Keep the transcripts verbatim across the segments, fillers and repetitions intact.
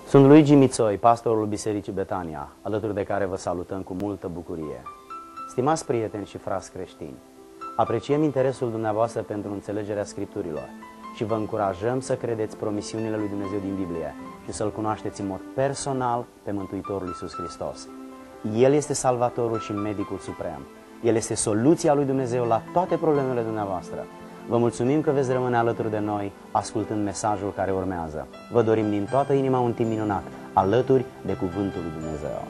Sunt Luigi Mițoi, pastorul Bisericii Betania, alături de care vă salutăm cu multă bucurie. Stimați prieteni și frați creștini, apreciem interesul dumneavoastră pentru înțelegerea Scripturilor și vă încurajăm să credeți promisiunile lui Dumnezeu din Biblie și să-L cunoașteți în mod personal pe Mântuitorul Iisus Hristos. El este Salvatorul și Medicul Suprem. El este soluția lui Dumnezeu la toate problemele dumneavoastră. Vă mulțumim că veți rămâne alături de noi ascultând mesajul care urmează. Vă dorim din toată inima un timp minunat, alături de Cuvântul lui Dumnezeu.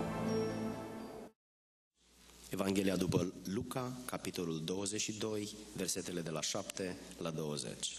Evanghelia după Luca, capitolul douăzeci și doi, versetele de la șapte la douăzeci.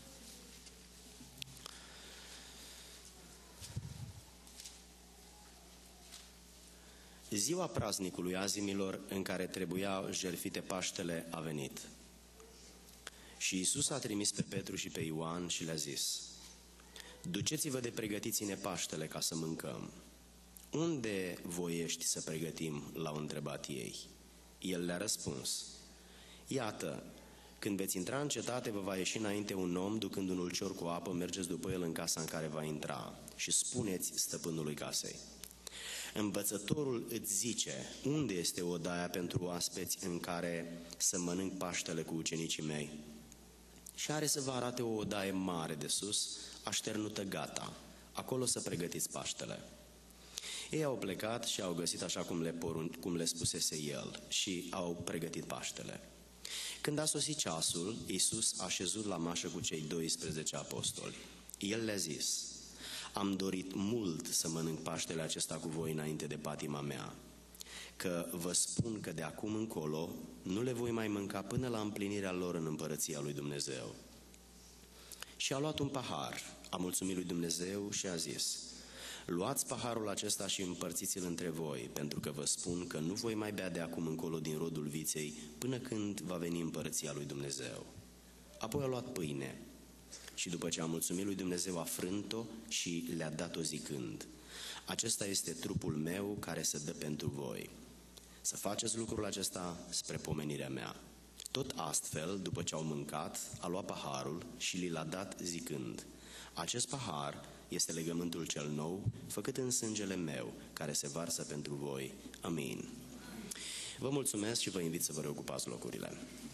Ziua praznicului azimilor în care trebuia jertfite Paștele a venit. Și Iisus a trimis pe Petru și pe Ioan și le-a zis: duceți-vă de pregătiți-ne Paștele ca să mâncăm. Unde voiești să pregătim? L-au întrebat ei. El le-a răspuns: iată, când veți intra în cetate, vă va ieși înainte un om ducând un ulcior cu apă, mergeți după el în casa în care va intra și spuneți stăpânului casei: învățătorul îți zice, unde este odaia pentru oaspeți în care să mănânc Paștele cu ucenicii mei? Și are să vă arate o odaie mare de sus, așternută gata, acolo să pregătiți Paștele. Ei au plecat și au găsit așa cum le, porun, cum le spusese el și au pregătit Paștele. Când a sosit ceasul, Iisus a șezut la mașă cu cei doisprezece apostoli. El le-a zis: am dorit mult să mănânc Paștele acesta cu voi înainte de patima mea, că vă spun că de acum încolo nu le voi mai mânca până la împlinirea lor în împărăția lui Dumnezeu. Și a luat un pahar, a mulțumit lui Dumnezeu și a zis: luați paharul acesta și împărțiți-l între voi, pentru că vă spun că nu voi mai bea de acum încolo din rodul viței până când va veni împărăția lui Dumnezeu. Apoi a luat pâine și după ce a mulțumit lui Dumnezeu a frânt-o și le-a dat-o zicând: acesta este trupul meu care se dă pentru voi. Să faceți lucrul acesta spre pomenirea mea. Tot astfel, după ce au mâncat, a luat paharul și li l-a dat zicând: acest pahar este legământul cel nou, făcut în sângele meu, care se varsă pentru voi. Amin. Vă mulțumesc și vă invit să vă reocupați locurile.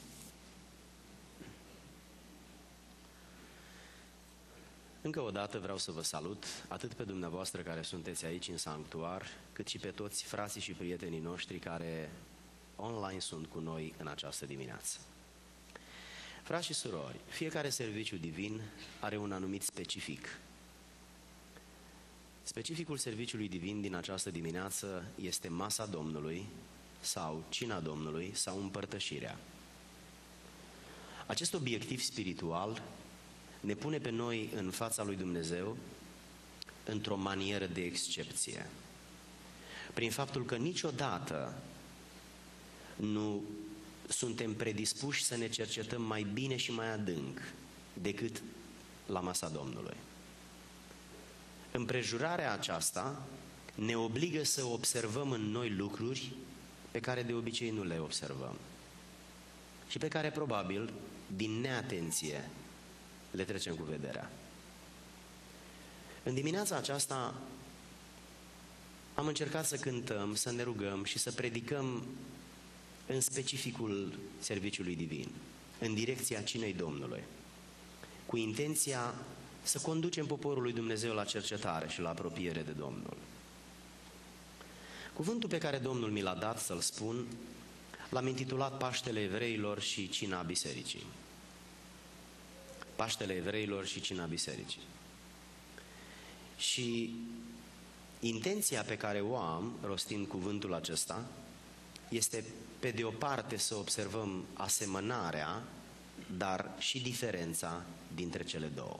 Încă o dată vreau să vă salut, atât pe dumneavoastră care sunteți aici în sanctuar, cât și pe toți frații și prietenii noștri care online sunt cu noi în această dimineață. Frați și surori, fiecare serviciu divin are un anumit specific. Specificul serviciului divin din această dimineață este masa Domnului sau cina Domnului sau împărtășirea. Acest obiectiv spiritual ne pune pe noi în fața lui Dumnezeu într-o manieră de excepție. Prin faptul că niciodată nu suntem predispuși să ne cercetăm mai bine și mai adânc decât la masa Domnului. Împrejurarea aceasta ne obligă să observăm în noi lucruri pe care de obicei nu le observăm și pe care probabil, din neatenție, le trecem cu vederea. În dimineața aceasta am încercat să cântăm, să ne rugăm și să predicăm în specificul serviciului divin, în direcția cinei Domnului, cu intenția să conducem poporul lui Dumnezeu la cercetare și la apropiere de Domnul. Cuvântul pe care Domnul mi l-a dat să-l spun l-am intitulat Paștele Evreilor și Cina Bisericii. Paștele Evreilor și Cina Bisericii. Și intenția pe care o am, rostind cuvântul acesta, este pe de o parte să observăm asemănarea, dar și diferența dintre cele două.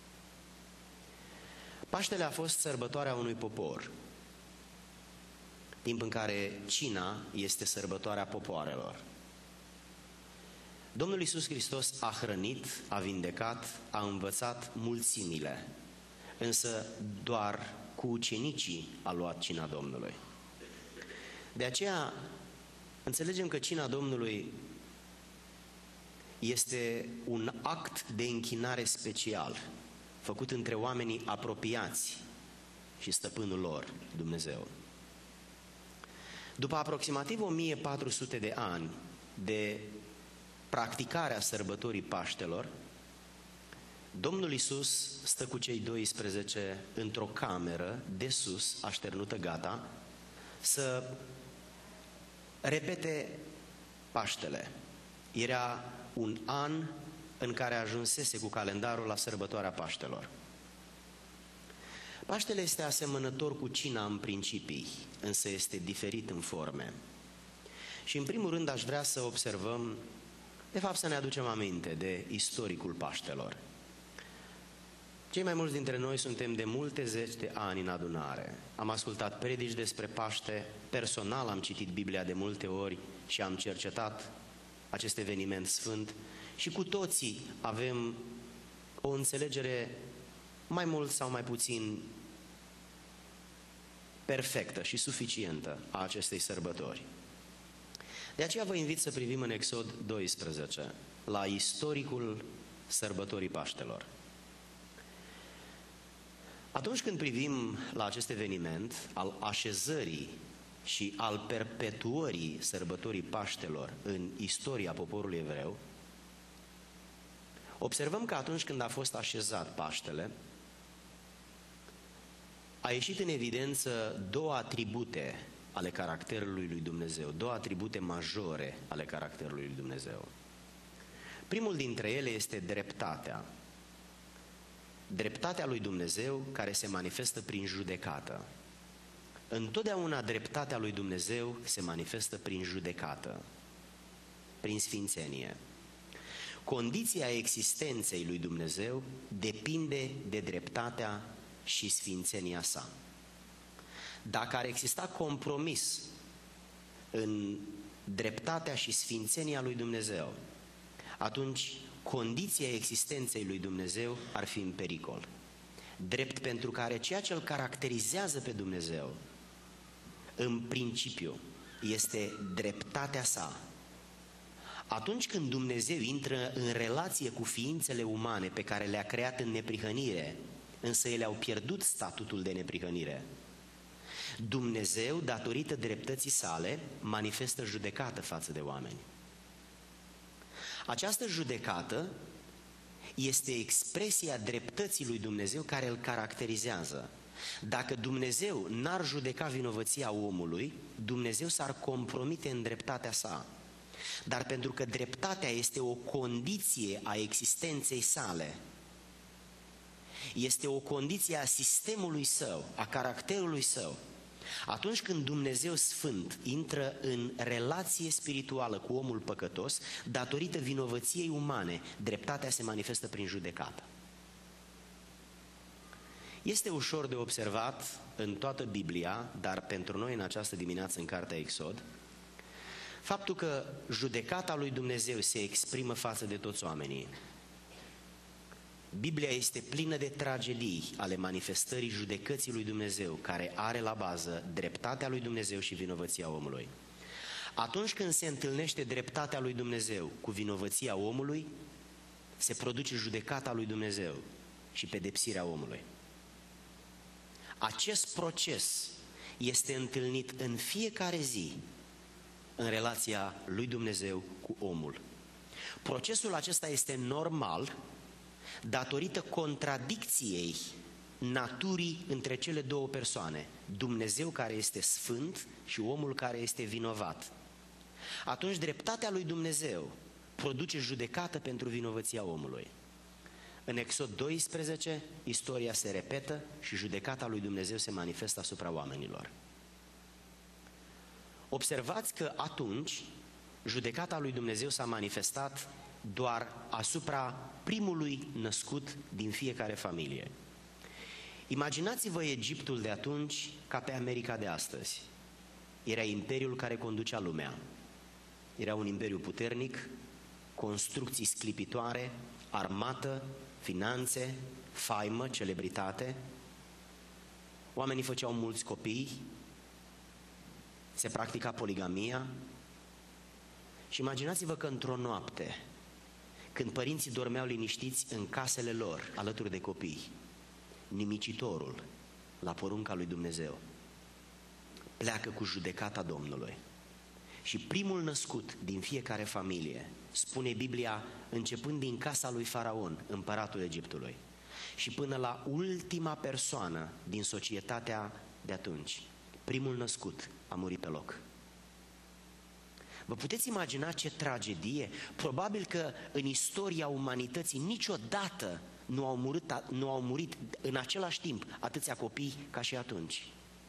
Paștele a fost sărbătoarea unui popor, timp în care cina este sărbătoarea popoarelor. Domnul Iisus Hristos a hrănit, a vindecat, a învățat mulțimile, însă doar cu ucenicii a luat cina Domnului. De aceea înțelegem că cina Domnului este un act de închinare special, făcut între oamenii apropiați și stăpânul lor, Dumnezeu. După aproximativ o mie patru sute de ani de practicarea sărbătorii Paștelor, Domnul Iisus stă cu cei doisprezece într-o cameră de sus, așternută gata, să repete Paștele. Era un an în care ajunsese cu calendarul la sărbătoarea Paștelor. Paștele este asemănător cu cina în principii, însă este diferit în forme. Și în primul rând aș vrea să observăm, de fapt să ne aducem aminte de istoricul Paștelor. Cei mai mulți dintre noi suntem de multe zeci de ani în adunare. Am ascultat predici despre Paște, personal am citit Biblia de multe ori și am cercetat acest eveniment sfânt și cu toții avem o înțelegere mai mult sau mai puțin perfectă și suficientă a acestei sărbători. De aceea vă invit să privim în Exod doisprezece, la istoricul sărbătorii Paștelor. Atunci când privim la acest eveniment al așezării și al perpetuării sărbătorii Paștelor în istoria poporului evreu, observăm că atunci când a fost așezat Paștele, a ieșit în evidență două atribute ale caracterului lui Dumnezeu, două atribute majore ale caracterului lui Dumnezeu. Primul dintre ele este dreptatea. Dreptatea lui Dumnezeu care se manifestă prin judecată. Întotdeauna dreptatea lui Dumnezeu se manifestă prin judecată, prin sfințenie. Condiția existenței lui Dumnezeu depinde de dreptatea și sfințenia sa. Dacă ar exista compromis în dreptatea și sfințenia lui Dumnezeu, atunci condiția existenței lui Dumnezeu ar fi în pericol. Drept pentru care ceea ce îl caracterizează pe Dumnezeu, în principiu, este dreptatea sa. Atunci când Dumnezeu intră în relație cu ființele umane pe care le-a creat în neprihănire, însă ele au pierdut statutul de neprihănire, Dumnezeu, datorită dreptății sale, manifestă judecată față de oameni. Această judecată este expresia dreptății lui Dumnezeu care îl caracterizează. Dacă Dumnezeu n-ar judeca vinovăția omului, Dumnezeu s-ar compromite în dreptatea sa. Dar pentru că dreptatea este o condiție a existenței sale, este o condiție a sistemului său, a caracterului său, atunci când Dumnezeu Sfânt intră în relație spirituală cu omul păcătos, datorită vinovăției umane, dreptatea se manifestă prin judecată. Este ușor de observat în toată Biblia, dar pentru noi în această dimineață în cartea Exod, faptul că judecata lui Dumnezeu se exprimă față de toți oamenii. Biblia este plină de tragedii ale manifestării judecății lui Dumnezeu, care are la bază dreptatea lui Dumnezeu și vinovăția omului. Atunci când se întâlnește dreptatea lui Dumnezeu cu vinovăția omului, se produce judecata lui Dumnezeu și pedepsirea omului. Acest proces este întâlnit în fiecare zi în relația lui Dumnezeu cu omul. Procesul acesta este normal datorită contradicției naturii între cele două persoane, Dumnezeu care este sfânt și omul care este vinovat. Atunci dreptatea lui Dumnezeu produce judecată pentru vinovăția omului. În Exod doisprezece, istoria se repetă și judecata lui Dumnezeu se manifestă asupra oamenilor. Observați că atunci judecata lui Dumnezeu s-a manifestat doar asupra primului născut din fiecare familie. Imaginați-vă Egiptul de atunci ca pe America de astăzi. Era imperiul care conducea lumea. Era un imperiu puternic, construcții sclipitoare, armată, finanțe, faimă, celebritate. Oamenii făceau mulți copii, se practica poligamia. Și imaginați-vă că într-o noapte, când părinții dormeau liniștiți în casele lor, alături de copii, nimicitorul la porunca lui Dumnezeu, pleacă cu judecata Domnului. Și primul născut din fiecare familie, spune Biblia, începând din casa lui Faraon, împăratul Egiptului, și până la ultima persoană din societatea de atunci, primul născut a murit pe loc. Vă puteți imagina ce tragedie? Probabil că în istoria umanității niciodată nu au murit, nu au murit în același timp atâția copii ca și atunci.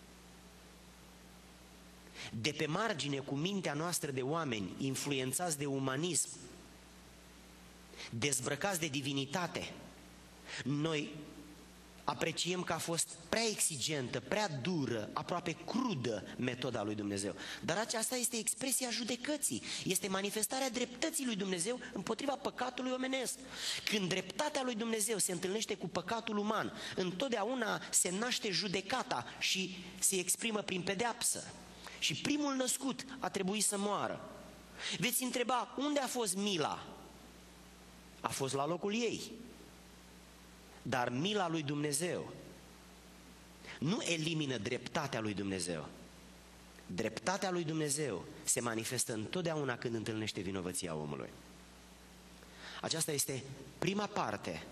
De pe margine, cu mintea noastră de oameni, influențați de umanism, dezbrăcați de divinitate, noi apreciem că a fost prea exigentă, prea dură, aproape crudă metoda lui Dumnezeu. Dar aceasta este expresia judecății, este manifestarea dreptății lui Dumnezeu împotriva păcatului omenesc. Când dreptatea lui Dumnezeu se întâlnește cu păcatul uman, întotdeauna se naște judecata și se exprimă prin pedeapsă. Și primul născut a trebuit să moară. Veți întreba, unde a fost mila? A fost la locul ei. Dar mila lui Dumnezeu nu elimină dreptatea lui Dumnezeu. Dreptatea lui Dumnezeu se manifestă întotdeauna când întâlnește vinovăția omului. Aceasta este prima parte.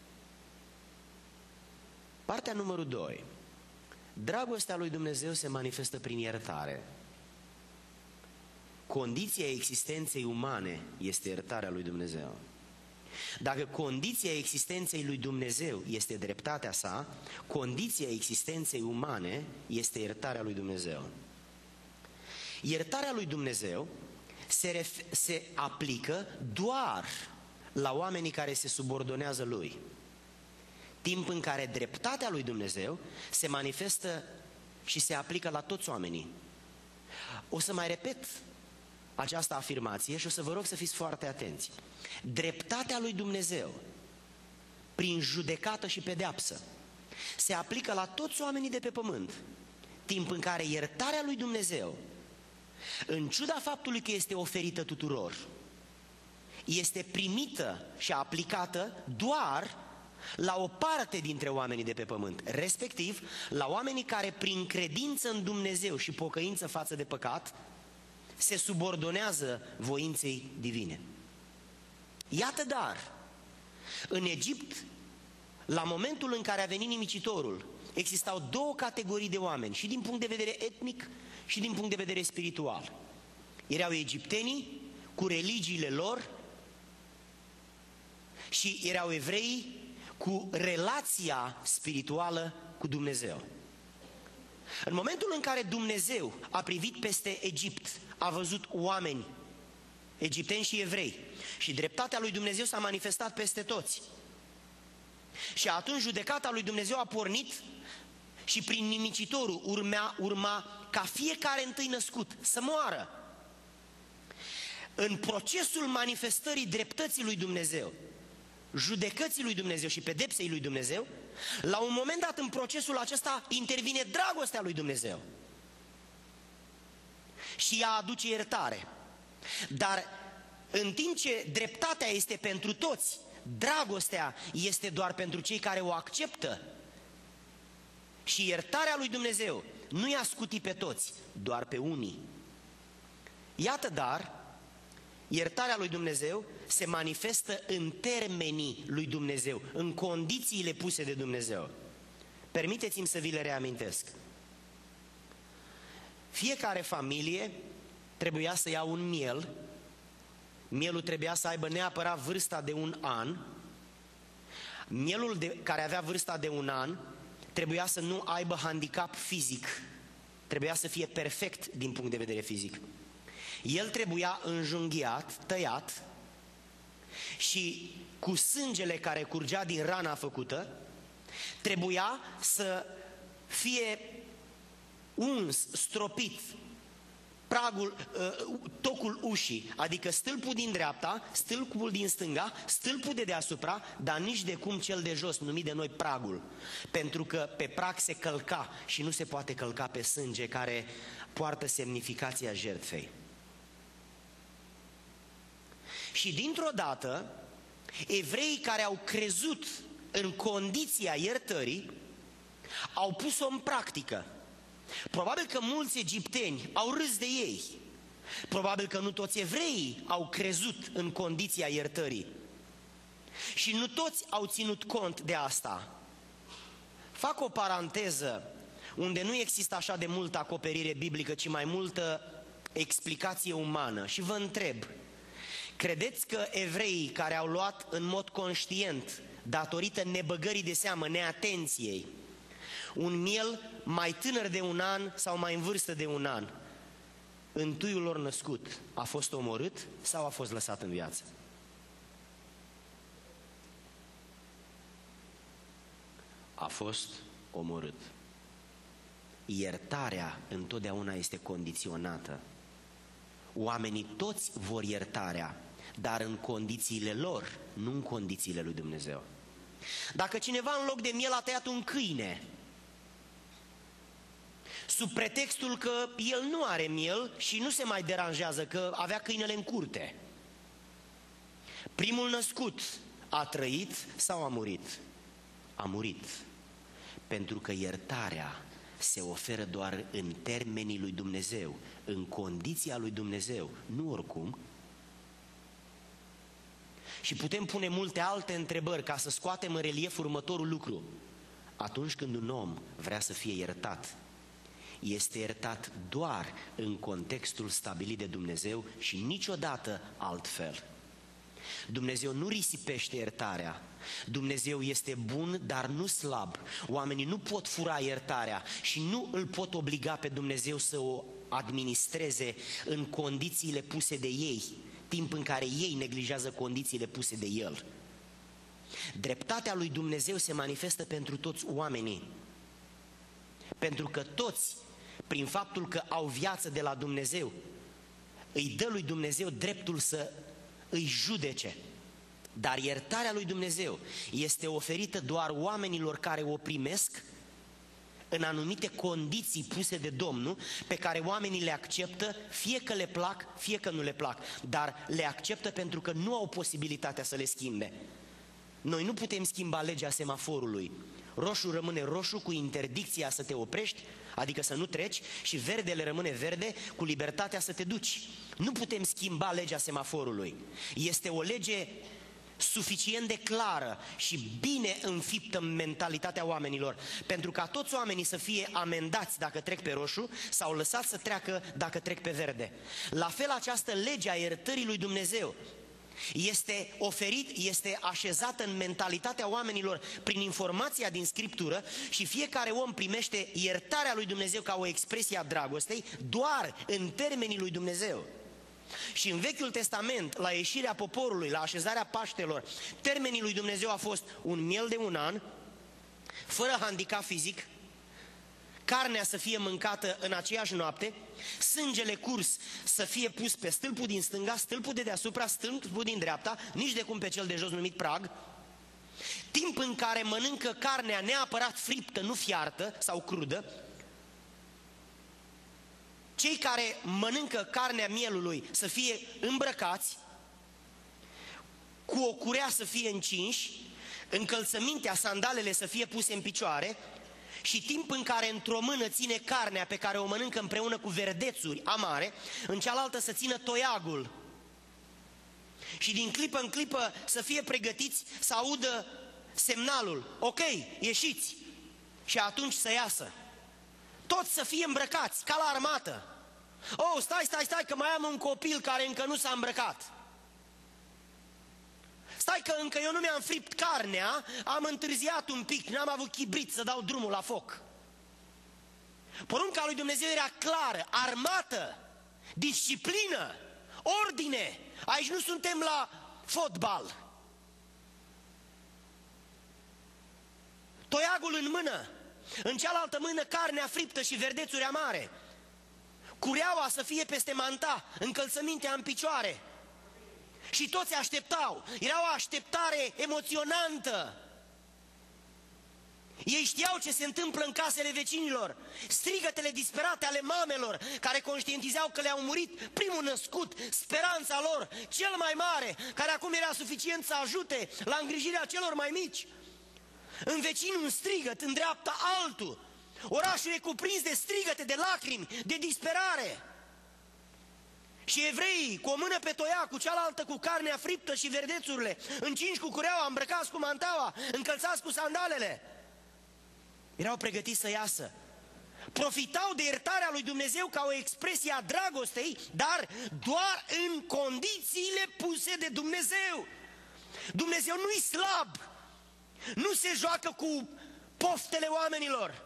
Partea numărul doi. Dragostea lui Dumnezeu se manifestă prin iertare. Condiția existenței umane este iertarea lui Dumnezeu. Dacă condiția existenței lui Dumnezeu este dreptatea sa, condiția existenței umane este iertarea lui Dumnezeu. Iertarea lui Dumnezeu se, ref- se aplică doar la oamenii care se subordonează lui. Timp în care dreptatea lui Dumnezeu se manifestă și se aplică la toți oamenii. O să mai repet această afirmație și o să vă rog să fiți foarte atenți. Dreptatea lui Dumnezeu, prin judecată și pedeapsă, se aplică la toți oamenii de pe pământ, timp în care iertarea lui Dumnezeu, în ciuda faptului că este oferită tuturor, este primită și aplicată doar la o parte dintre oamenii de pe pământ, respectiv la oamenii care prin credință în Dumnezeu și pocăință față de păcat se subordonează voinței divine. Iată dar, în Egipt, la momentul în care a venit nimicitorul, existau două categorii de oameni, și din punct de vedere etnic și din punct de vedere spiritual. Erau egiptenii cu religiile lor și erau evreii cu relația spirituală cu Dumnezeu. În momentul în care Dumnezeu a privit peste Egipt, a văzut oameni, egipteni și evrei, și dreptatea lui Dumnezeu s-a manifestat peste toți. Și atunci judecata lui Dumnezeu a pornit și prin nimicitorul urma, urma ca fiecare întâi născut să moară. În procesul manifestării dreptății lui Dumnezeu, judecății lui Dumnezeu și pedepsei lui Dumnezeu, la un moment dat în procesul acesta intervine dragostea lui Dumnezeu și ea aduce iertare. Dar în timp ce dreptatea este pentru toți, dragostea este doar pentru cei care o acceptă. Și iertarea lui Dumnezeu nu i-a scutit pe toți, doar pe unii. Iată dar, iertarea lui Dumnezeu se manifestă în termenii lui Dumnezeu, în condițiile puse de Dumnezeu. Permiteți-mi să vi le reamintesc. Fiecare familie trebuia să ia un miel. Mielul trebuia să aibă neapărat vârsta de un an. Mielul de, care avea vârsta de un an trebuia să nu aibă handicap fizic. Trebuia să fie perfect din punct de vedere fizic. El trebuia înjunghiat, tăiat și cu sângele care curgea din rana făcută, trebuia să fie uns, stropit, pragul, tocul ușii, adică stâlpul din dreapta, stâlpul din stânga, stâlpul de deasupra, dar nici de cum cel de jos, numit de noi pragul, pentru că pe prag se călca și nu se poate călca pe sânge care poartă semnificația jertfei. Și dintr-o dată, evreii care au crezut în condiția iertării au pus-o în practică. Probabil că mulți egipteni au râs de ei. Probabil că nu toți evreii au crezut în condiția iertării. Și nu toți au ținut cont de asta. Fac o paranteză unde nu există așa de multă acoperire biblică, ci mai multă explicație umană. Și vă întreb, credeți că evreii care au luat în mod conștient, datorită nebăgării de seamă, neatenției, un miel mai tânăr de un an sau mai în vârstă de un an, întâiul lor născut, a fost omorât sau a fost lăsat în viață? A fost omorât. Iertarea întotdeauna este condiționată. Oamenii toți vor iertarea, dar în condițiile lor, nu în condițiile lui Dumnezeu. Dacă cineva în loc de miel a tăiat un câine, sub pretextul că el nu are miel și nu se mai deranjează că avea câinele în curte, primul născut a trăit sau a murit? A murit. Pentru că iertarea se oferă doar în termenii lui Dumnezeu, în condiția lui Dumnezeu, nu oricum. Și putem pune multe alte întrebări ca să scoatem în relief următorul lucru. Atunci când un om vrea să fie iertat, este iertat doar în contextul stabilit de Dumnezeu și niciodată altfel. Dumnezeu nu risipește iertarea. Dumnezeu este bun, dar nu slab. Oamenii nu pot fura iertarea și nu îl pot obliga pe Dumnezeu să o administreze în condițiile puse de ei, timp în care ei neglijează condițiile puse de El. Dreptatea lui Dumnezeu se manifestă pentru toți oamenii, pentru că toți, prin faptul că au viață de la Dumnezeu, îi dă lui Dumnezeu dreptul să îi judece. Dar iertarea lui Dumnezeu este oferită doar oamenilor care o primesc în anumite condiții puse de Domnul, pe care oamenii le acceptă, fie că le plac, fie că nu le plac, dar le acceptă pentru că nu au posibilitatea să le schimbe. Noi nu putem schimba legea semaforului. Roșu rămâne roșu cu interdicția să te oprești, adică să nu treci, și verdele rămâne verde cu libertatea să te duci. Nu putem schimba legea semaforului. Este o lege suficient de clară și bine înfiptă în mentalitatea oamenilor, pentru ca toți oamenii să fie amendați dacă trec pe roșu sau lăsați să treacă dacă trec pe verde. La fel, această lege a iertării lui Dumnezeu este oferit, este așezată în mentalitatea oamenilor prin informația din Scriptură și fiecare om primește iertarea lui Dumnezeu ca o expresie a dragostei doar în termenii lui Dumnezeu. Și în Vechiul Testament, la ieșirea poporului, la așezarea Paștelor, termenii lui Dumnezeu a fost un miel de un an, fără handicap fizic, carnea să fie mâncată în aceeași noapte, sângele curs să fie pus pe stâlpul din stânga, stâlpul de deasupra, stâlpul din dreapta, nici de cum pe cel de jos numit prag, timp în care mănâncă carnea neapărat friptă, nu fiartă sau crudă. Cei care mănâncă carnea mielului să fie îmbrăcați, cu o curea să fie încinși, încălțămintea, sandalele să fie puse în picioare, și timp în care într-o mână ține carnea pe care o mănâncă împreună cu verdețuri amare, în cealaltă să țină toiagul. Și din clipă în clipă să fie pregătiți să audă semnalul: ok, ieșiți! Și atunci să iasă. Toți să fie îmbrăcați, ca la armată. Oh, stai, stai, stai, că mai am un copil care încă nu s-a îmbrăcat. Stai că încă eu nu mi-am fript carnea, am întârziat un pic, n-am avut chibrit să dau drumul la foc. Porunca lui Dumnezeu era clară: armată, disciplină, ordine. Aici nu suntem la fotbal. Toiagul în mână, în cealaltă mână carnea friptă și verdețuri amare, cureaua să fie peste manta, încălțămintea în picioare. Și toți așteptau. Era o așteptare emoționantă. Ei știau ce se întâmplă în casele vecinilor, strigătele disperate ale mamelor care conștientizau că le-au murit primul născut, speranța lor cel mai mare, care acum era suficient să ajute la îngrijirea celor mai mici. În vecin un strigăt, în dreapta altul. Orașul e cuprins de strigăte, de lacrimi, de disperare. Și evreii, cu o mână pe toiac, cu cealaltă cu carnea friptă și verdețurile, încinși cu cureaua, îmbrăcați cu mantaua, încălțați cu sandalele, erau pregătiți să iasă. Profitau de iertarea lui Dumnezeu ca o expresie a dragostei, dar doar în condițiile puse de Dumnezeu. Dumnezeu nu-i slab, nu se joacă cu poftele oamenilor.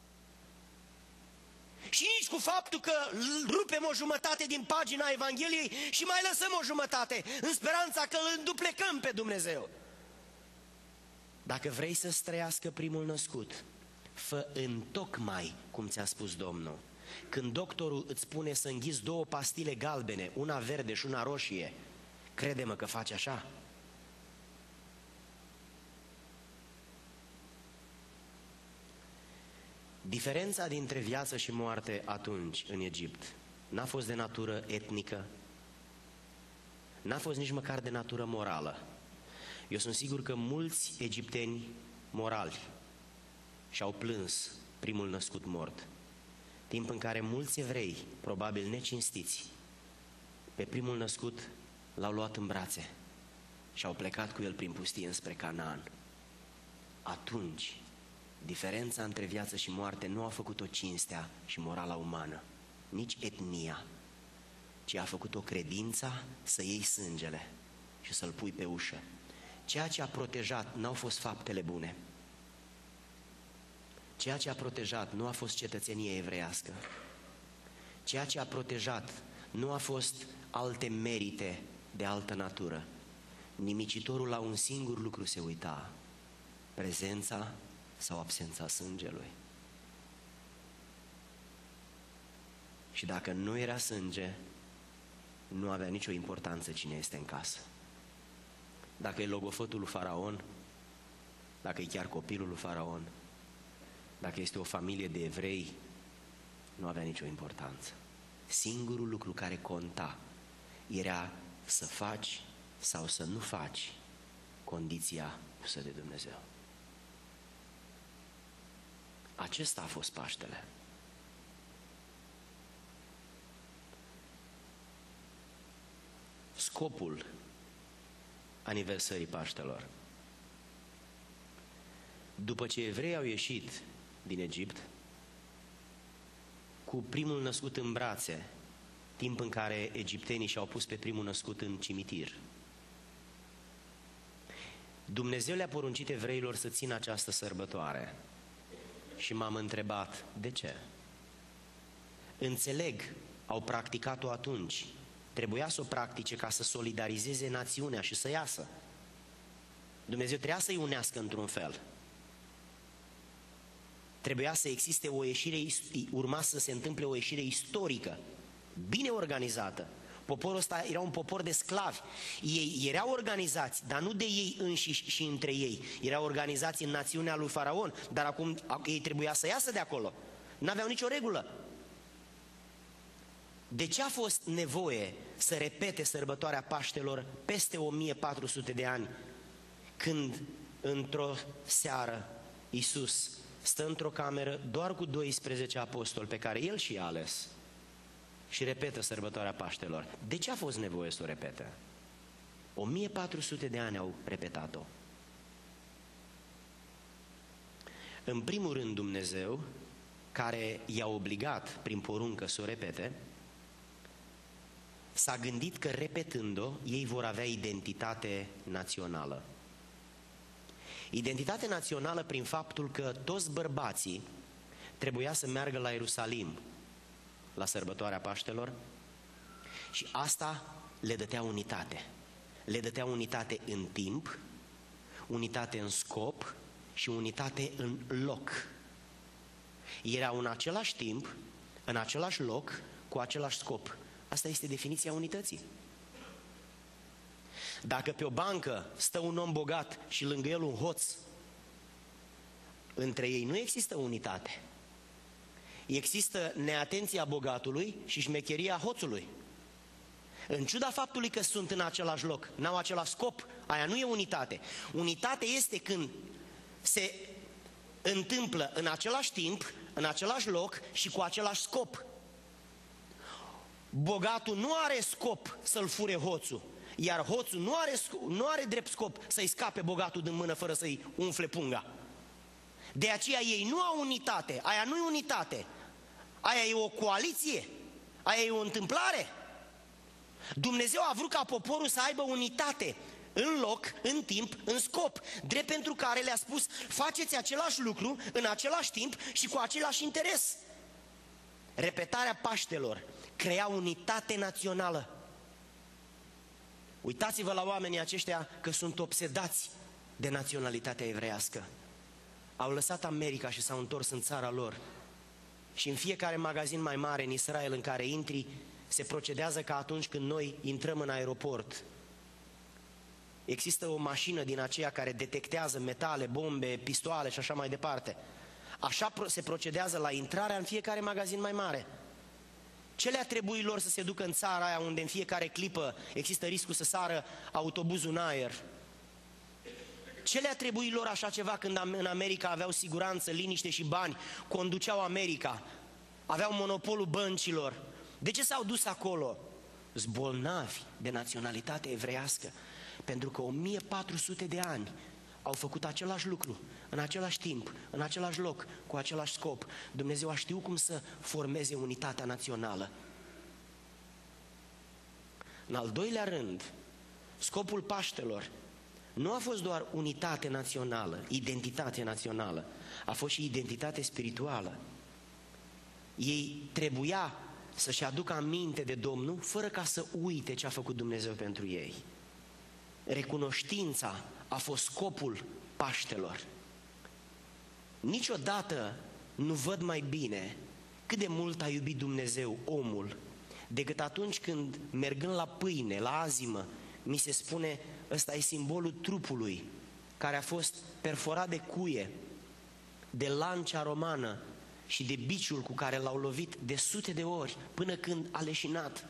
Și nici cu faptul că rupem o jumătate din pagina Evangheliei și mai lăsăm o jumătate, în speranța că îl înduplecăm pe Dumnezeu. Dacă vrei să-ți trăiască primul născut, fă întocmai cum ți-a spus Domnul. Când doctorul îți spune să înghiți două pastile galbene, una verde și una roșie, crede-mă că faci așa. Diferența dintre viață și moarte atunci, în Egipt, n-a fost de natură etnică, n-a fost nici măcar de natură morală. Eu sunt sigur că mulți egipteni morali și-au plâns primul născut mort, timp în care mulți evrei, probabil necinstiți, pe primul născut l-au luat în brațe și au plecat cu el prin pustie înspre Canaan. Atunci, diferența între viață și moarte nu a făcut-o cinstea și morala umană, nici etnia, ci a făcut-o credința să iei sângele și să-l pui pe ușă. Ceea ce a protejat n-au fost faptele bune. Ceea ce a protejat nu a fost cetățenia evreiască. Ceea ce a protejat nu a fost alte merite de altă natură. Nimicitorul la un singur lucru se uita: prezența sau absența sângelui. Și dacă nu era sânge, nu avea nicio importanță cine este în casă. Dacă e logofătul lui Faraon, dacă e chiar copilul lui Faraon, dacă este o familie de evrei, nu avea nicio importanță. Singurul lucru care conta era să faci sau să nu faci condiția pusă de Dumnezeu. Acesta a fost Paștele. Scopul aniversării Paștelor. După ce evreii au ieșit din Egipt, cu primul născut în brațe, timp în care egiptenii și-au pus pe primul născut în cimitir, Dumnezeu le-a poruncit evreilor să țină această sărbătoare. Și m-am întrebat, de ce? Înțeleg, au practicat-o atunci. Trebuia să o practice ca să solidarizeze națiunea și să iasă. Dumnezeu trebuia să-i unească într-un fel. Trebuia să existe o ieșire, urma să se întâmple o ieșire istorică, bine organizată. Poporul ăsta era un popor de sclavi. Ei erau organizați, dar nu de ei înșiși și între ei. Erau organizați în națiunea lui Faraon, dar acum ei trebuia să iasă de acolo. N-aveau nicio regulă. De ce a fost nevoie să repete sărbătoarea Paștelor peste o mie patru sute de ani, când într-o seară Iisus stă într-o cameră doar cu doisprezece apostoli pe care El și i-a ales și repetă sărbătoarea Paștelor? De ce a fost nevoie să o repete? o mie patru sute de ani au repetat-o. În primul rând, Dumnezeu, care i-a obligat prin poruncă să o repete, s-a gândit că repetând-o, ei vor avea identitate națională. Identitate națională prin faptul că toți bărbații trebuia să meargă la Ierusalim la sărbătoarea Paștelor și asta le dădea unitate. Le dădea unitate în timp, unitate în scop și unitate în loc. Erau în același timp, în același loc, cu același scop. Asta este definiția unității. Dacă pe o bancă stă un om bogat și lângă el un hoț, între ei nu există unitate. Există neatenția bogatului și șmecheria hoțului. În ciuda faptului că sunt în același loc, n-au același scop, aia nu e unitate. Unitate este când se întâmplă în același timp, în același loc și cu același scop. Bogatul nu are scop să-l fure hoțul, iar hoțul nu are, nu are drept scop să-i scape bogatul din mână fără să-i umfle punga. De aceea ei nu au unitate, aia nu e unitate, aia e o coaliție, aia e o întâmplare. Dumnezeu a vrut ca poporul să aibă unitate în loc, în timp, în scop, drept pentru care le-a spus: faceți același lucru în același timp și cu același interes. Repetarea Paștelor crea unitate națională. Uitați-vă la oamenii aceștia că sunt obsedați de naționalitatea evreiască. Au lăsat America și s-au întors în țara lor. Și în fiecare magazin mai mare în Israel în care intri, se procedează ca atunci când noi intrăm în aeroport. Există o mașină din aceea care detectează metale, bombe, pistoale și așa mai departe. Așa se procedează la intrarea în fiecare magazin mai mare. Ce le-a trebuit lor să se ducă în țara aia unde în fiecare clipă există riscul să sară autobuzul în aer? Ce le-a trebuit lor așa ceva când în America aveau siguranță, liniște și bani, conduceau America, aveau monopolul băncilor? De ce s-au dus acolo? Zbolnavi de naționalitate evreiască, pentru că o mie patru sute de ani au făcut același lucru, în același timp, în același loc, cu același scop. Dumnezeu a știut cum să formeze unitatea națională. În al doilea rând, scopul Paștelor nu a fost doar unitate națională, identitate națională, a fost și identitate spirituală. Ei trebuia să-și aducă aminte de Domnul fără ca să uite ce a făcut Dumnezeu pentru ei. Recunoștința a fost scopul Paștelor. Niciodată nu văd mai bine cât de mult a iubit Dumnezeu omul decât atunci când, mergând la pâine, la azimă, mi se spune: ăsta e simbolul trupului care a fost perforat de cuie, de lancea romană și de biciul cu care l-au lovit de sute de ori până când a leșinat.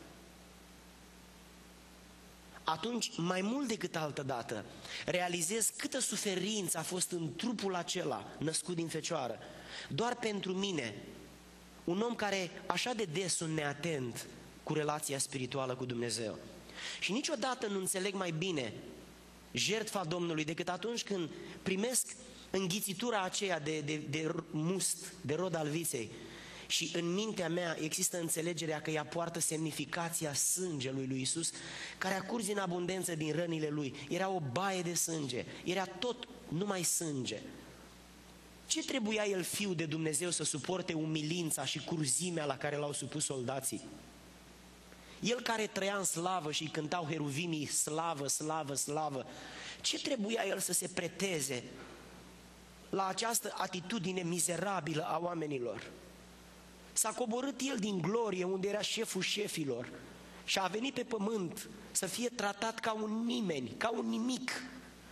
Atunci, mai mult decât altădată, realizez câtă suferință a fost în trupul acela născut din fecioară. Doar pentru mine, un om care așa de des sunt neatent cu relația spirituală cu Dumnezeu. Și niciodată nu înțeleg mai bine jertfa Domnului decât atunci când primesc înghițitura aceea de, de, de must, de rod al viței, și în mintea mea există înțelegerea că ea poartă semnificația sângelui lui Iisus, care a curs în abundență din rănile lui. Era o baie de sânge, era tot numai sânge. Ce trebuia el, fiul de Dumnezeu, să suporte umilința și curzimea la care l-au supus soldații? El care trăia în slavă și îi cântau heruvimii slavă, slavă, slavă, ce trebuia el să se preteze la această atitudine mizerabilă a oamenilor? S-a coborât el din glorie unde era șeful șefilor și a venit pe pământ să fie tratat ca un nimeni, ca un nimic.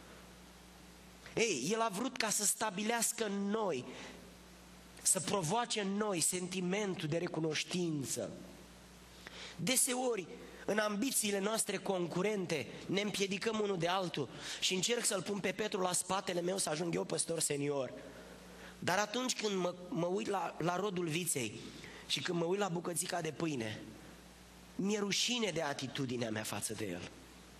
Ei, el a vrut ca să stabilească în noi, să provoace în noi sentimentul de recunoștință. Deseori, în ambițiile noastre concurente, ne împiedicăm unul de altul și încerc să-l pun pe Petru la spatele meu să ajung eu păstor senior. Dar atunci când mă, mă uit la, la rodul viței și când mă uit la bucățica de pâine, mi-e rușine de atitudinea mea față de el.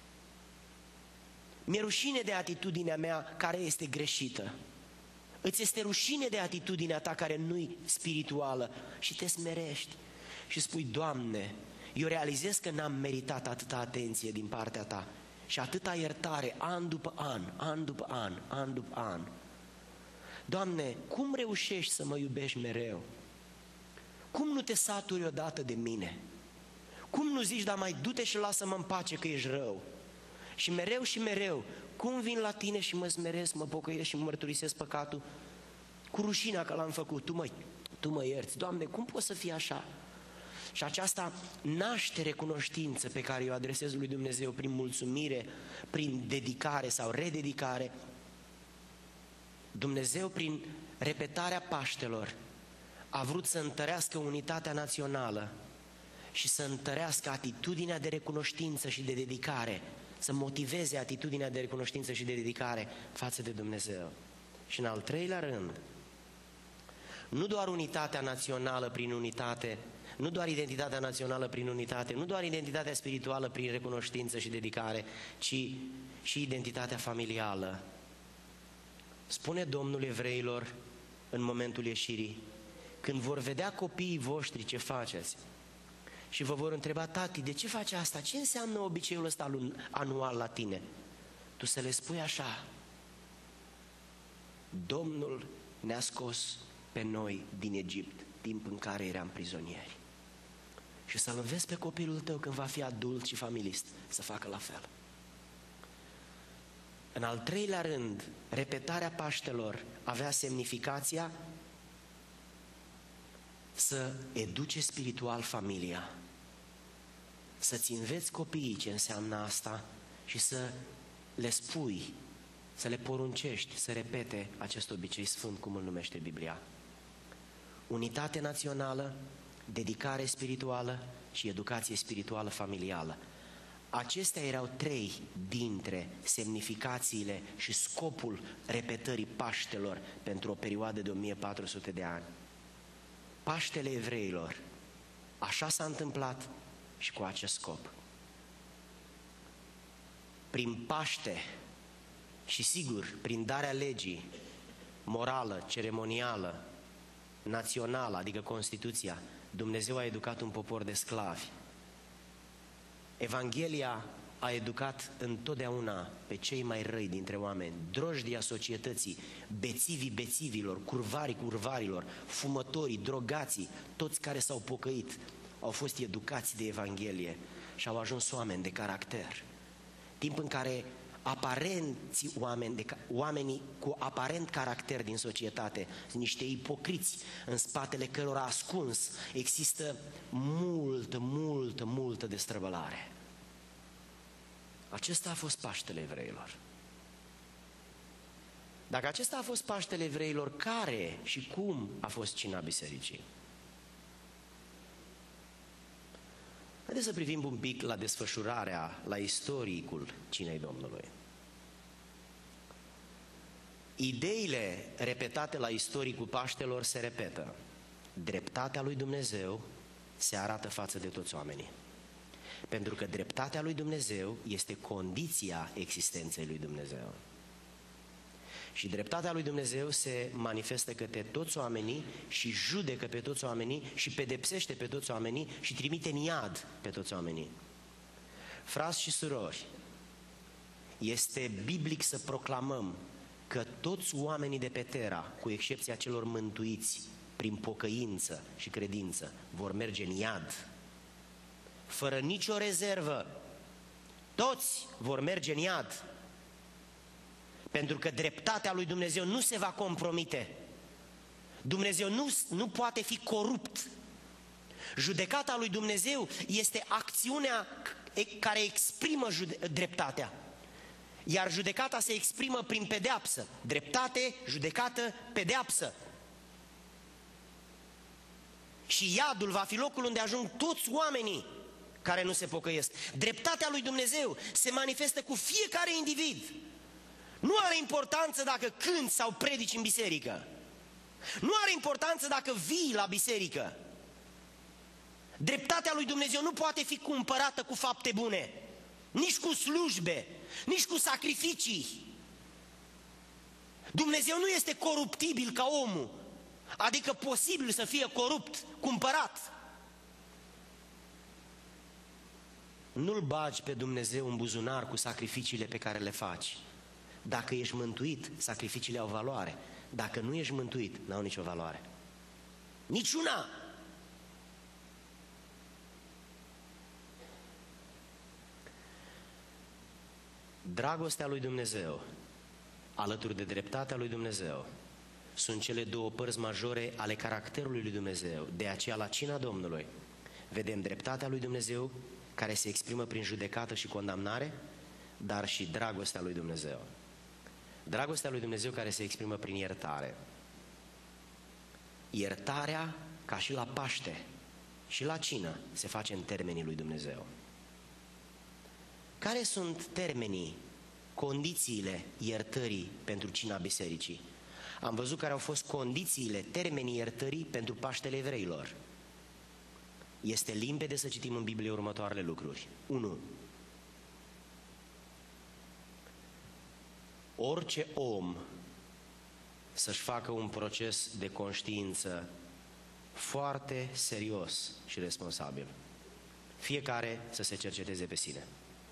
Mi-e rușine de atitudinea mea care este greșită. Îți este rușine de atitudinea ta care nu-i spirituală și te smerești și spui: Doamne, eu realizez că n-am meritat atâta atenție din partea ta și atâta iertare an după an, an după an, an după an. Doamne, cum reușești să mă iubești mereu? Cum nu te saturi odată de mine? Cum nu zici: dar mai du-te și lasă-mă în pace că ești rău? Și mereu și mereu, cum vin la tine și mă smeresc, mă pocăiesc și mă mărturisesc păcatul cu rușinea că l-am făcut, tu mă, tu mă ierți. Doamne, cum poți să fii așa? Și aceasta naște recunoștință pe care o adresez lui Dumnezeu prin mulțumire, prin dedicare sau rededicare. Dumnezeu, prin repetarea Paștelor, a vrut să întărească unitatea națională și să întărească atitudinea de recunoștință și de dedicare, să motiveze atitudinea de recunoștință și de dedicare față de Dumnezeu. Și în al treilea rând, nu doar unitatea națională prin unitate, nu doar identitatea națională prin unitate, nu doar identitatea spirituală prin recunoștință și dedicare, ci și identitatea familială. Spune Domnul evreilor în momentul ieșirii, când vor vedea copiii voștri ce faceți și vă vor întreba: tati, de ce faci asta? Ce înseamnă obiceiul ăsta anual la tine? Tu să le spui așa: Domnul ne-a scos pe noi din Egipt, timp în care eram prizonieri. Și să-l înveți pe copilul tău când va fi adult și familist să facă la fel. În al treilea rând, repetarea Paștelor avea semnificația să educe spiritual familia, să-ți înveți copiii ce înseamnă asta și să le spui, să le poruncești, să repete acest obicei sfânt, cum îl numește Biblia. Unitate națională, dedicare spirituală și educație spirituală familială. Acestea erau trei dintre semnificațiile și scopul repetării Paștelor pentru o perioadă de o mie patru sute de ani. Paștele evreilor, așa s-a întâmplat și cu acest scop. Prin Paște și sigur prin darea legii morală, ceremonială, națională, adică Constituția, Dumnezeu a educat un popor de sclavi. Evanghelia a educat întotdeauna pe cei mai răi dintre oameni, drojdia societății, bețivii bețivilor, curvarii curvarilor, fumătorii, drogații, toți care s-au pocăit au fost educați de Evanghelie și au ajuns oameni de caracter. Timp în care aparenți oameni, de, oamenii cu aparent caracter din societate, niște ipocriți în spatele cărora ascuns există multă, multă, multă destrăbălare. Acesta a fost Paștele evreilor. Dacă acesta a fost Paștele evreilor, care și cum a fost cina bisericii? Haideți să privim un pic la desfășurarea, la istoricul cinei Domnului. Ideile repetate la istoricul Paștelor se repetă. Dreptatea lui Dumnezeu se arată față de toți oamenii. Pentru că dreptatea lui Dumnezeu este condiția existenței lui Dumnezeu. Și dreptatea lui Dumnezeu se manifestă către toți oamenii și judecă pe toți oamenii și pedepsește pe toți oamenii și trimite în iad pe toți oamenii. Frați și surori, este biblic să proclamăm că toți oamenii de pe Terra, cu excepția celor mântuiți prin pocăință și credință, vor merge în iad. Fără nicio rezervă, toți vor merge în iad. Pentru că dreptatea lui Dumnezeu nu se va compromite. Dumnezeu nu, nu poate fi corupt. Judecata lui Dumnezeu este acțiunea care exprimă dreptatea. Iar judecata se exprimă prin pedeapsă. Dreptate, judecată, pedeapsă. Și iadul va fi locul unde ajung toți oamenii care nu se pocăiesc. Dreptatea lui Dumnezeu se manifestă cu fiecare individ. Nu are importanță dacă cânți sau predici în biserică. Nu are importanță dacă vii la biserică. Dreptatea lui Dumnezeu nu poate fi cumpărată cu fapte bune, nici cu slujbe, nici cu sacrificii. Dumnezeu nu este coruptibil ca omul, adică posibil să fie corupt, cumpărat. Nu-L bagi pe Dumnezeu în buzunar cu sacrificiile pe care le faci. Dacă ești mântuit, sacrificiile au valoare. Dacă nu ești mântuit, n-au nicio valoare. Niciuna! Dragostea lui Dumnezeu, alături de dreptatea lui Dumnezeu, sunt cele două părți majore ale caracterului lui Dumnezeu. De aceea, la cina Domnului, vedem dreptatea lui Dumnezeu, care se exprimă prin judecată și condamnare, dar și dragostea lui Dumnezeu. Dragostea lui Dumnezeu care se exprimă prin iertare. Iertarea, ca și la Paște și la cină, se face în termenii lui Dumnezeu. Care sunt termenii, condițiile iertării pentru cina bisericii? am văzut care au fost condițiile, termenii iertării pentru Paștele evreilor. Este limpede să citim în Biblie următoarele lucruri. unu. Orice om să-și facă un proces de conștiință foarte serios și responsabil. Fiecare să se cerceteze pe sine.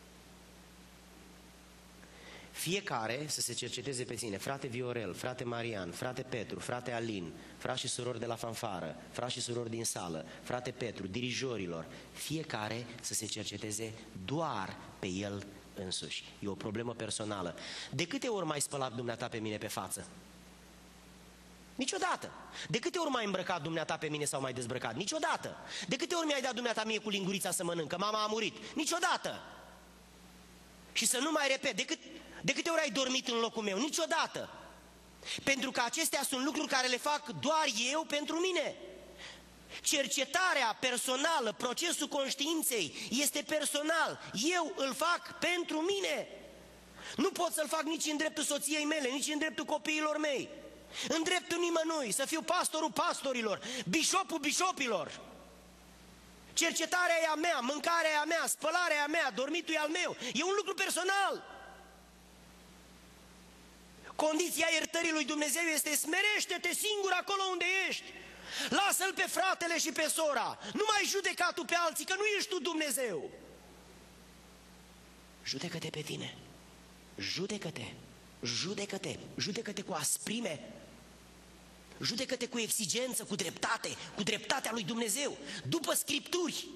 Fiecare să se cerceteze pe sine. Frate Viorel, frate Marian, frate Petru, frate Alin, frați și surori de la fanfară, frați și surori din sală, frate Petru, dirijorilor, fiecare să se cerceteze doar pe el însuși. E o problemă personală. De câte ori m-ai spălat dumneata pe mine pe față? Niciodată. De câte ori m-ai îmbrăcat dumneata pe mine sau m-ai dezbrăcat? Niciodată. De câte ori mi-ai dat dumneata mie cu lingurița să mănânc, că mama a murit? Niciodată. Și să nu mai repet, de, cât, de câte ori ai dormit în locul meu? Niciodată. Pentru că acestea sunt lucruri care le fac doar eu pentru mine. Cercetarea personală, procesul conștiinței este personal. Eu îl fac pentru mine. Nu pot să-l fac nici în dreptul soției mele, nici în dreptul copiilor mei. În dreptul nimănui, să fiu pastorul pastorilor, bișopul bișopilor. Cercetarea e a mea, mâncarea e a mea, spălarea e a mea, dormitul e al meu. E un lucru personal. Condiția iertării lui Dumnezeu este: smerește-te singur acolo unde ești. Lasă-l pe fratele și pe sora. Nu mai judeca tu pe alții, că nu ești tu Dumnezeu. Judecă-te pe tine. Judecă-te. Judecă-te. Judecă-te cu asprime. Judecă-te cu exigență, cu dreptate, cu dreptatea lui Dumnezeu, după Scripturi.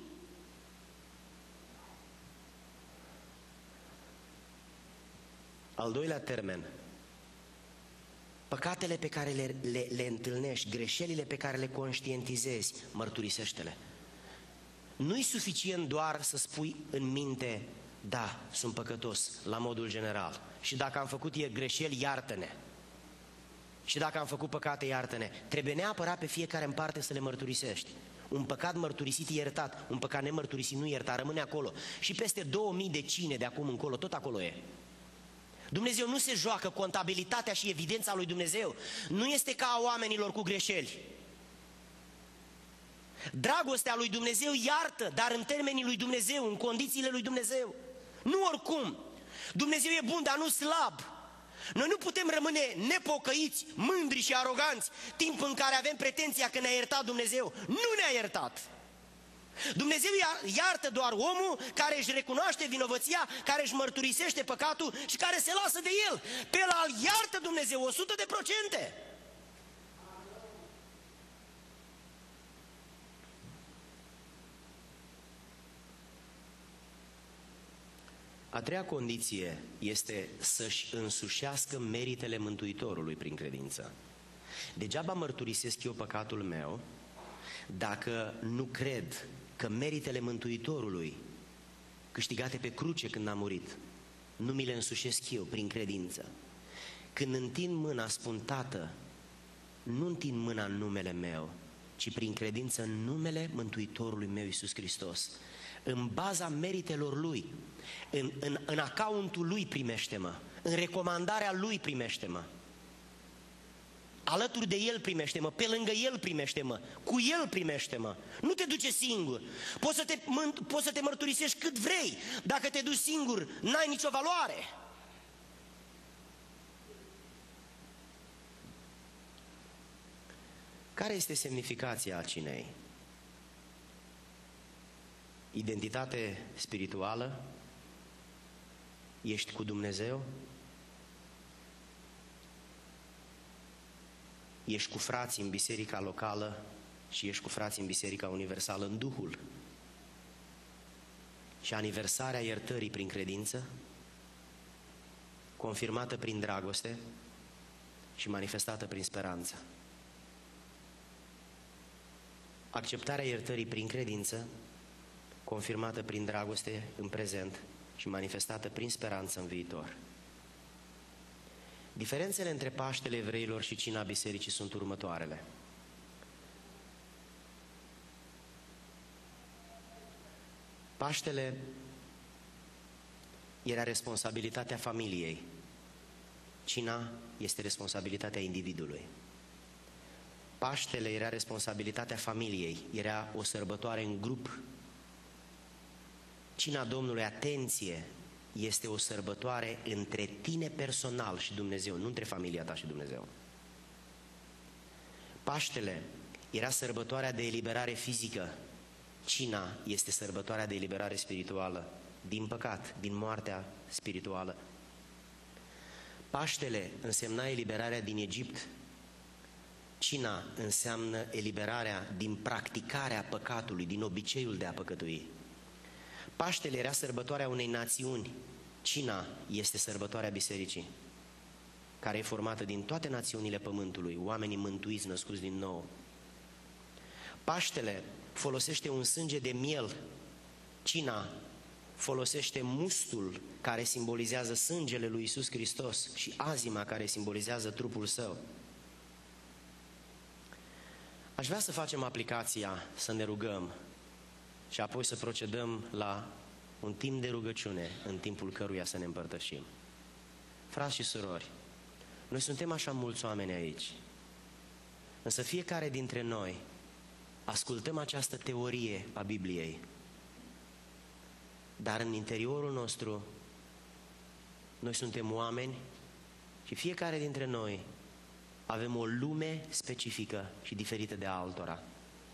Al doilea termen: păcatele pe care le, le, le întâlnești, greșelile pe care le conștientizezi, mărturisește-le. Nu-i suficient doar să spui în minte: da, sunt păcătos, la modul general. Și dacă am făcut greșeli, iartă-ne. Și dacă am făcut păcate, iartă-ne. Trebuie neapărat pe fiecare în parte să le mărturisești. Un păcat mărturisit e iertat, un păcat nemărturisit nu iertat, rămâne acolo. Și peste două mii de cine de acum încolo, tot acolo e. Dumnezeu nu se joacă, contabilitatea și evidența lui Dumnezeu nu este ca a oamenilor cu greșeli. Dragostea lui Dumnezeu iartă, dar în termenii lui Dumnezeu, în condițiile lui Dumnezeu. Nu oricum. Dumnezeu e bun, dar nu slab. Noi nu putem rămâne nepocăiți, mândri și aroganți, timp în care avem pretenția că ne-a iertat Dumnezeu. Nu ne-a iertat. Dumnezeu iartă doar omul care își recunoaște vinovăția, care își mărturisește păcatul și care se lasă de el. Pe ăla îl iartă Dumnezeu o sută de procente. A treia condiție este să-și însușească meritele Mântuitorului prin credință. Degeaba mărturisesc eu păcatul meu dacă nu cred că meritele Mântuitorului, câștigate pe cruce când a murit, nu mi le însușesc eu prin credință. Când întind mâna, spun: Tată, nu întind mâna în numele meu, ci prin credință în numele Mântuitorului meu Iisus Hristos. În baza meritelor Lui, în, în, în accountul Lui primește-mă, în recomandarea Lui primește-mă, alături de El primește-mă, pe lângă El primește-mă, cu El primește-mă. Nu te duce singur. Poți să te, poți să te mărturisești cât vrei. Dacă te duci singur, n-ai nicio valoare. Care este semnificația cinei? Identitate spirituală? Ești cu Dumnezeu? Ești cu frații în biserica locală și ești cu frații în biserica universală în Duhul. Și aniversarea iertării prin credință, confirmată prin dragoste și manifestată prin speranță. Acceptarea iertării prin credință, confirmată prin dragoste în prezent și manifestată prin speranță în viitor. Diferențele între Paștele evreilor și Cina Bisericii sunt următoarele. Paștele era responsabilitatea familiei. Cina este responsabilitatea individului. Paștele era responsabilitatea familiei, era o sărbătoare în grup. Cina Domnului, atenție, este o sărbătoare între tine personal și Dumnezeu, nu între familia ta și Dumnezeu. Paștele era sărbătoarea de eliberare fizică. Cina este sărbătoarea de eliberare spirituală, din păcat, din moartea spirituală. Paștele însemna eliberarea din Egipt. Cina înseamnă eliberarea din practicarea păcatului, din obiceiul de a păcătui. Paștele era sărbătoarea unei națiuni. Cina este sărbătoarea bisericii, care e formată din toate națiunile pământului, oamenii mântuiți, născuți din nou. Paștele folosește un sânge de miel. Cina folosește mustul care simbolizează sângele lui Iisus Hristos și azima care simbolizează trupul său. Aș vrea să facem aplicația, să ne rugăm și apoi să procedăm la un timp de rugăciune în timpul căruia să ne împărtășim. Frați și surori, noi suntem așa mulți oameni aici, însă fiecare dintre noi ascultăm această teorie a Bibliei, dar în interiorul nostru noi suntem oameni și fiecare dintre noi avem o lume specifică și diferită de altora.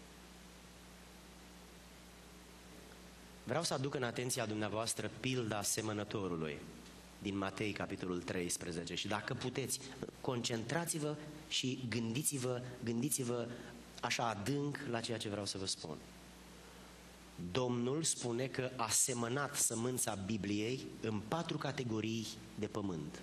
Vreau să aduc în atenția dumneavoastră pilda semănătorului din Matei, capitolul treisprezece. Și dacă puteți, concentrați-vă și gândiți-vă, gândiți-vă așa adânc la ceea ce vreau să vă spun. Domnul spune că a semănat sămânța Bibliei în patru categorii de pământ.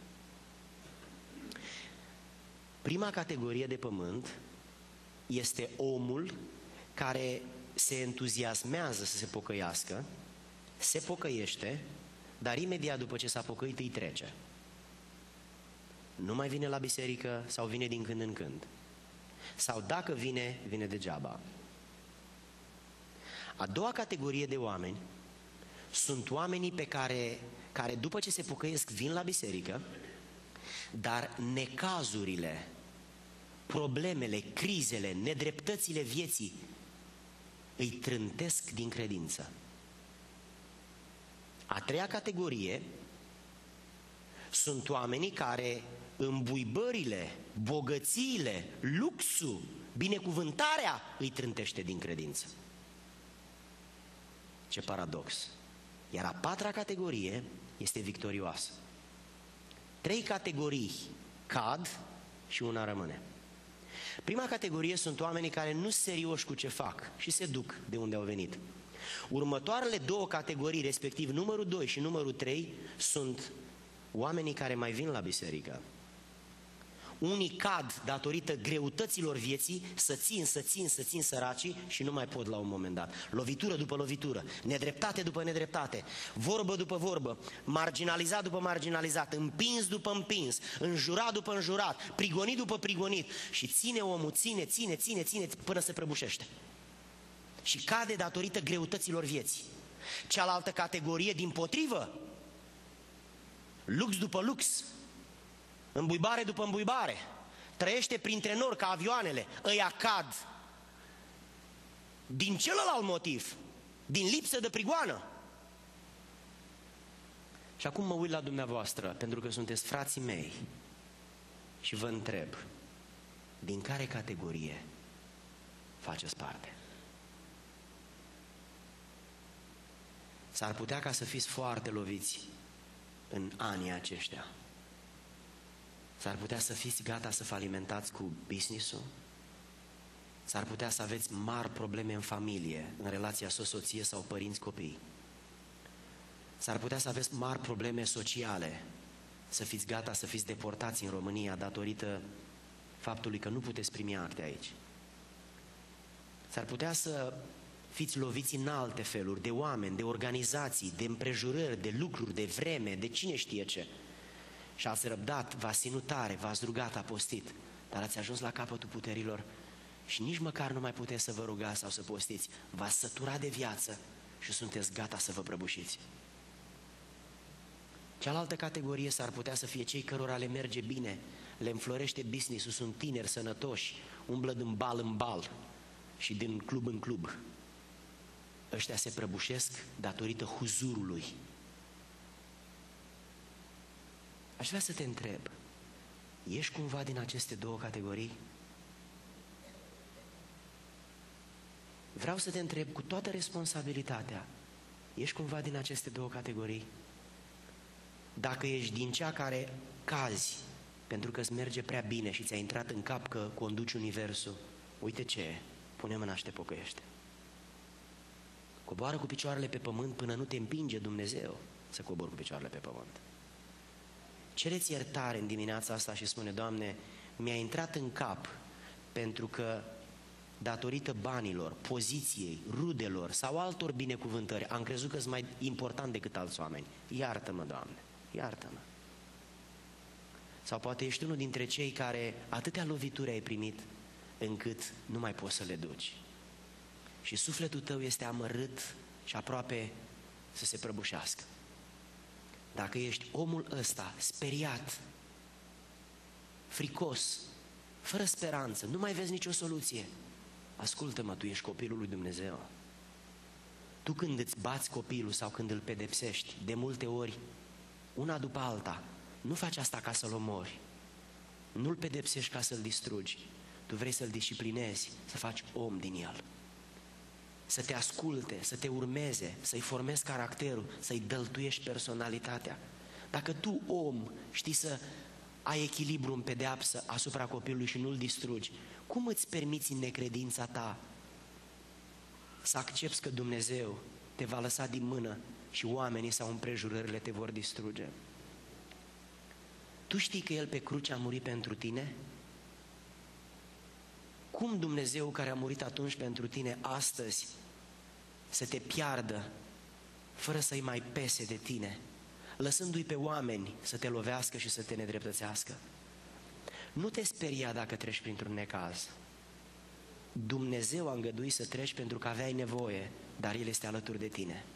Prima categorie de pământ este omul care se entuziasmează să se pocăiască, se pocăiește, dar imediat după ce s-a pocăit îi trece. Nu mai vine la biserică sau vine din când în când. Sau dacă vine, vine degeaba. A doua categorie de oameni sunt oamenii pe care, care după ce se pocăiesc vin la biserică, dar necazurile, problemele, crizele, nedreptățile vieții îi trântesc din credință. A treia categorie sunt oamenii care îmbuibările, bogățiile, luxul, binecuvântarea îi trântește din credință. Ce paradox! Iar a patra categorie este victorioasă. Trei categorii cad și una rămâne. Prima categorie sunt oamenii care nu sunt serioși cu ce fac și se duc de unde au venit. Următoarele două categorii, respectiv numărul doi și numărul trei, sunt oamenii care mai vin la biserică. Unii cad datorită greutăților vieții, să țin, să țin, să țin săracii și nu mai pot la un moment dat. Lovitură după lovitură, nedreptate după nedreptate, vorbă după vorbă, marginalizat după marginalizat, împins după împins, înjurat după înjurat, prigonit după prigonit și ține omul, ține, ține, ține, ține până se prăbușește. Și cade datorită greutăților vieții. Cealaltă categorie, dimpotrivă, lux după lux, îmbuibare după îmbuibare, trăiește printre nori ca avioanele, ăia cad din celălalt motiv, din lipsă de prigoană. Și acum mă uit la dumneavoastră, pentru că sunteți frații mei, și vă întreb, din care categorie faceți parte? S-ar putea ca să fiți foarte loviți în anii aceștia. S-ar putea să fiți gata să falimentați cu business-ul. S-ar putea să aveți mari probleme în familie, în relația soț-soție sau părinți-copii. S-ar putea să aveți mari probleme sociale, să fiți gata să fiți deportați în România datorită faptului că nu puteți primi acte aici. S-ar putea să fiți loviți în alte feluri, de oameni, de organizații, de împrejurări, de lucruri, de vreme, de cine știe ce. Și ați răbdat, v-ați ținut tare, v-ați rugat, apostit, dar ați ajuns la capătul puterilor și nici măcar nu mai puteți să vă rugați sau să postiți. V-ați săturat de viață și sunteți gata să vă prăbușiți. Cealaltă categorie s-ar putea să fie cei cărora le merge bine, le înflorește business-ul, sunt tineri, sănătoși, umblă din bal în bal și din club în club. Ăștia se prăbușesc datorită huzurului. Aș vrea să te întreb, ești cumva din aceste două categorii? Vreau să te întreb cu toată responsabilitatea, ești cumva din aceste două categorii? Dacă ești din cea care cazi pentru că îți merge prea bine și ți-a intrat în cap că conduci universul, uite ce, pune mâna și te pocăiește. Coboară cu picioarele pe pământ până nu te împinge Dumnezeu să cobori cu picioarele pe pământ. Cereți iertare în dimineața asta și spune, Doamne, mi-a intrat în cap pentru că datorită banilor, poziției, rudelor sau altor binecuvântări am crezut că sunt mai important decât alți oameni. Iartă-mă, Doamne, iartă-mă. Sau poate ești unul dintre cei care atâtea lovituri ai primit încât nu mai poți să le duci. Și sufletul tău este amărât și aproape să se prăbușească. Dacă ești omul ăsta, speriat, fricos, fără speranță, nu mai vezi nicio soluție, ascultă-mă, tu ești copilul lui Dumnezeu. Tu când îți bați copilul sau când îl pedepsești, de multe ori, una după alta, nu faci asta ca să-l omori, nu-l pedepsești ca să-l distrugi, tu vrei să-l disciplinezi, să faci om din el. Să te asculte, să te urmeze, să-i formezi caracterul, să-i dăltuiești personalitatea. Dacă tu, om, știi să ai echilibru în pedeapsă asupra copilului și nu-l distrugi, cum îți permiți în necredința ta să accepți că Dumnezeu te va lăsa din mână și oamenii sau împrejurările te vor distruge? Tu știi că El pe cruce a murit pentru tine? Cum Dumnezeu care a murit atunci pentru tine astăzi să te piardă fără să-i mai pese de tine, lăsându-i pe oameni să te lovească și să te nedreptățească? Nu te speria dacă treci printr-un necaz. Dumnezeu a îngăduit să treci pentru că aveai nevoie, dar El este alături de tine.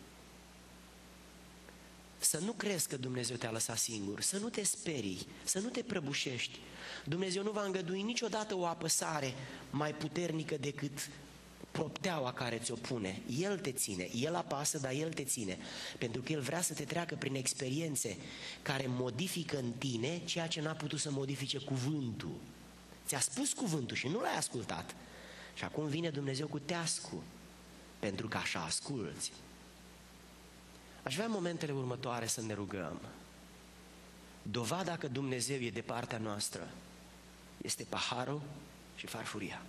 Să nu crezi că Dumnezeu te-a lăsat singur, să nu te sperii, să nu te prăbușești. Dumnezeu nu va îngădui niciodată o apăsare mai puternică decât propteaua care ți-o pune. El te ține, El apasă, dar El te ține. Pentru că El vrea să te treacă prin experiențe care modifică în tine ceea ce n-a putut să modifice cuvântul. Ți-a spus cuvântul și nu l-ai ascultat. Și acum vine Dumnezeu cu teascu, pentru că așa asculți. Aș vrea în momentele următoare să ne rugăm. Dovada că Dumnezeu e de partea noastră este paharul și farfuria.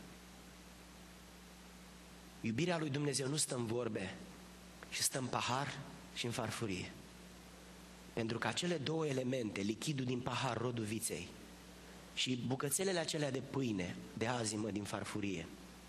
Iubirea lui Dumnezeu nu stă în vorbe, ci stă în pahar și în farfurie. Pentru că acele două elemente, lichidul din pahar, rodul viței, și bucățelele acelea de pâine, de azimă din farfurie,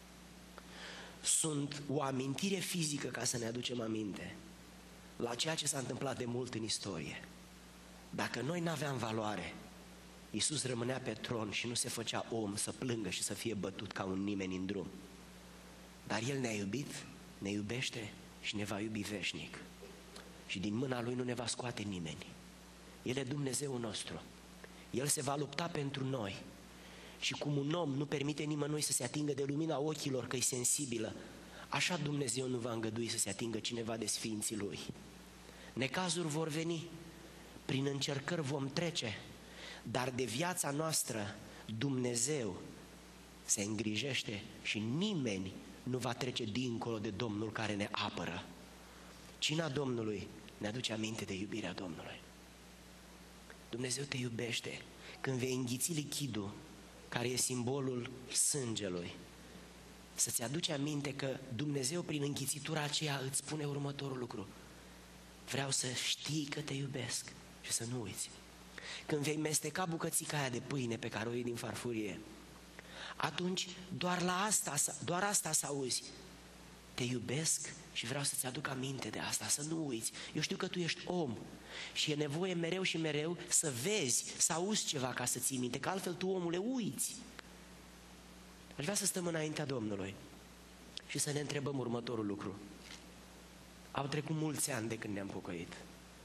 sunt o amintire fizică ca să ne aducem aminte la ceea ce s-a întâmplat de mult în istorie. Dacă noi n-aveam valoare, Iisus rămânea pe tron și nu se făcea om să plângă și să fie bătut ca un nimeni în drum. Dar El ne-a iubit, ne iubește și ne va iubi veșnic. Și din mâna Lui nu ne va scoate nimeni. El e Dumnezeul nostru. El se va lupta pentru noi. Și cum un om nu permite nimănui să se atingă de lumina ochilor că e sensibilă, așa Dumnezeu nu va îngădui să se atingă cineva de sfinții Lui. Necazuri vor veni, prin încercări vom trece, dar de viața noastră Dumnezeu se îngrijește și nimeni nu va trece dincolo de Domnul care ne apără. Cina Domnului ne aduce aminte de iubirea Domnului. Dumnezeu te iubește. Când vei înghiți lichidul, care e simbolul sângelui, să-ți aduci aminte că Dumnezeu prin înghițitura aceea îți spune următorul lucru: vreau să știi că te iubesc și să nu uiți. Când vei mesteca bucățica aia de pâine pe care o iei din farfurie, atunci doar la asta, doar asta să auzi: te iubesc și vreau să-ți aduc aminte de asta, să nu uiți. Eu știu că tu ești om și e nevoie mereu și mereu să vezi, să auzi ceva ca să ții minte, că altfel tu, omule, uiți. Aș vrea să stăm înaintea Domnului și să ne întrebăm următorul lucru. Au trecut mulți ani de când ne-am pocăit.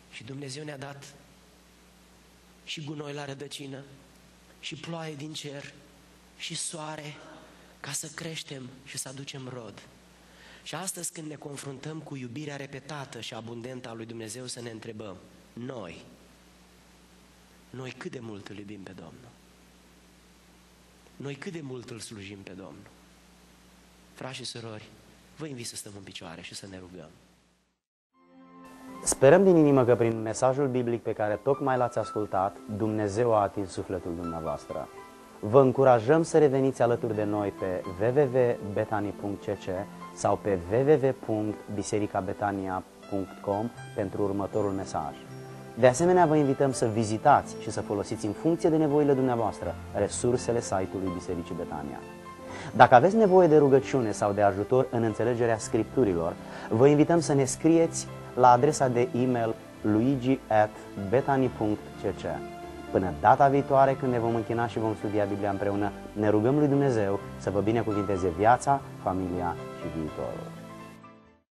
Și Dumnezeu ne-a dat și gunoi la rădăcină, și ploaie din cer, și soare, ca să creștem și să aducem rod. Și astăzi, când ne confruntăm cu iubirea repetată și abundentă a lui Dumnezeu, să ne întrebăm, noi, noi cât de mult îl iubim pe Domnul? Noi cât de mult îl slujim pe Domnul? Frați și surori, vă invit să stăm în picioare și să ne rugăm. Sperăm din inimă că prin mesajul biblic pe care tocmai l-ați ascultat, Dumnezeu a atins sufletul dumneavoastră. Vă încurajăm să reveniți alături de noi pe w w w punct betani punct c c sau pe w w w punct biserica betania punct com pentru următorul mesaj. De asemenea, vă invităm să vizitați și să folosiți în funcție de nevoile dumneavoastră resursele site-ului Bisericii Betania. Dacă aveți nevoie de rugăciune sau de ajutor în înțelegerea Scripturilor, vă invităm să ne scrieți la adresa de e-mail luigi at betani punct c c. Până data viitoare, când ne vom închina și vom studia Biblia împreună, ne rugăm lui Dumnezeu să vă binecuvinteze viața, familia și viitorul.